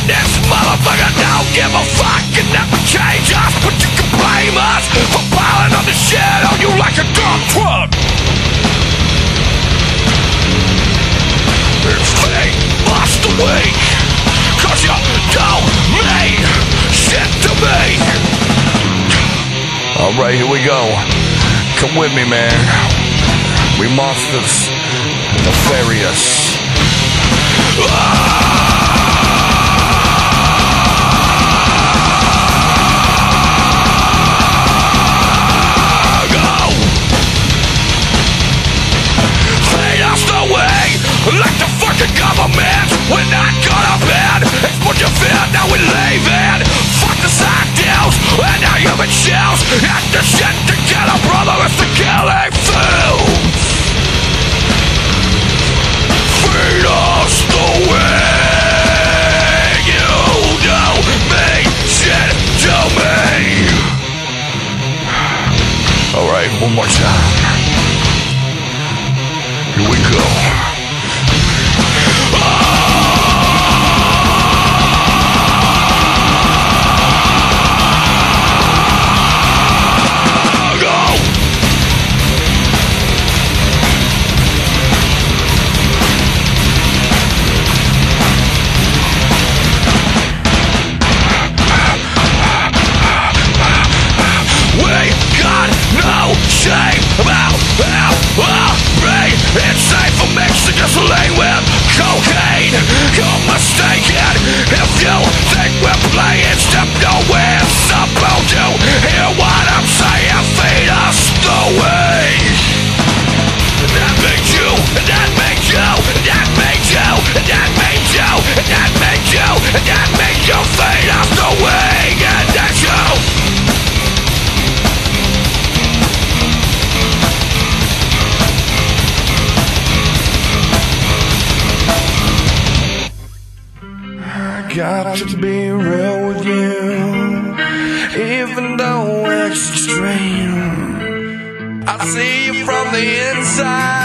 this motherfucker don't give a fuck and never change us, but you can blame us for piling on the shit on you like a dump truck. It's fate, lost the week, 'cause you don't mean shit to me. Alright, here we go. Come with me, man. We monsters, nefarious. Like the fucking government, we're not gonna bend. It's what you fear, now we leave it. Fuck the ideals and our human shells. Act the shit together, brother, it's the killing fields. Feed us the way you do me, shit to me. Alright, one more time. Here we go. Shame about our brain. It's safe for mix to just lay with cocaine. You're mistaken if you think we're playing. Step nowhere, supposed to hear what I'm saying. Feed us the way. That made you, that made you, that made you, that made you, that made you, that made you. Feed us the way, and that's you. Got to be real with you, even though it's extreme. I see you from the inside.